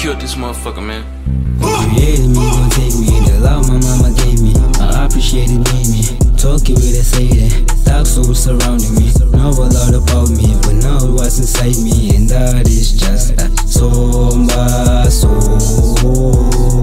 killed this motherfucker, man. You created me, gon' take me. The love my mama gave me, I appreciate it, made me. Talking with a Satan, dark souls surrounding me. Know a lot about me, but know what's inside me, and that is just a somber soul.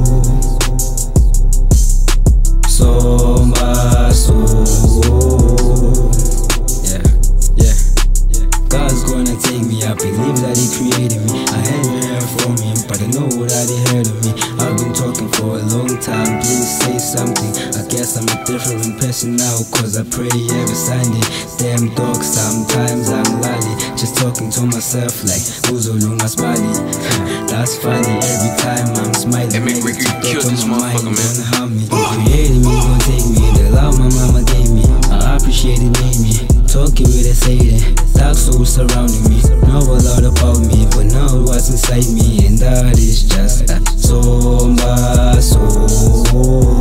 Somber soul. Yeah. God's gonna take me, I believe that He created me. I haven't heard from Him, but I know that He heard of me. I've been talking for a long time, please say something. I guess I'm a different person now, cause I pray every Sunday. Damn dog, sometimes I'm lolly, just talking to myself like Uzolunga smiley. That's funny, every time I'm smiling. Hey, make Ricky kill this motherfucker, man. Don't harm me. You created me, gon' take me. The love my mama gave me, I appreciate it, made me. Talking with a Satan, dark souls surrounding me. Know a lot about me, but know what's inside me, and that is just a somber soul.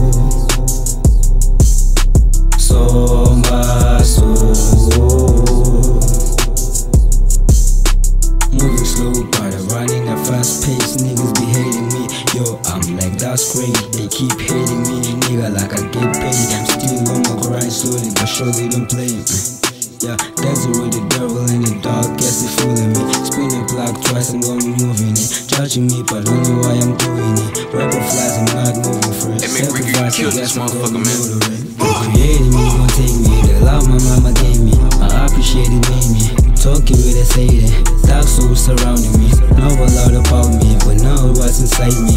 Somber soul. Moving slow, but I'm running at fast pace. Niggas be hating me, yo, I'm like, that's great. They keep hating me, nigga, like I get paid. I'm still on my grind, slowly but surely don't play. Yeah, dancing with the devil in the dark, guess they fooling me. Spinning clock twice, I'm gonna be moving it. Judging me, but don't know why I'm doing it. Rebel flies, I'm not moving free. Hey, make Ricky kill this motherfucker, man. You created me, gon' take me. The love my mama gave me, I appreciate it, made me. Talking with a Satan, dark souls surrounding me. Know a lot about me, but know what's inside me,